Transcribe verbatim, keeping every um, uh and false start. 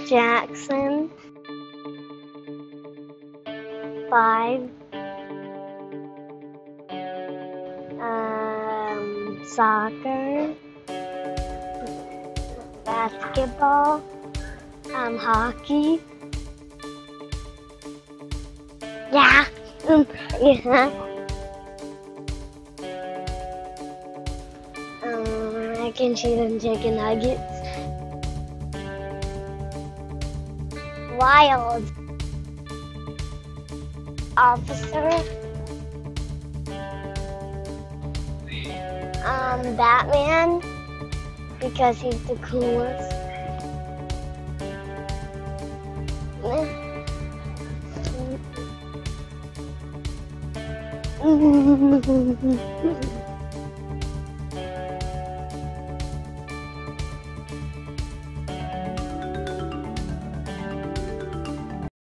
Jackson. Five. Um, soccer. Basketball. Um, hockey. Yeah. Um, yeah. Um, I can shoot them chicken nuggets. Wild. Officer. Um, Batman, because he's the coolest.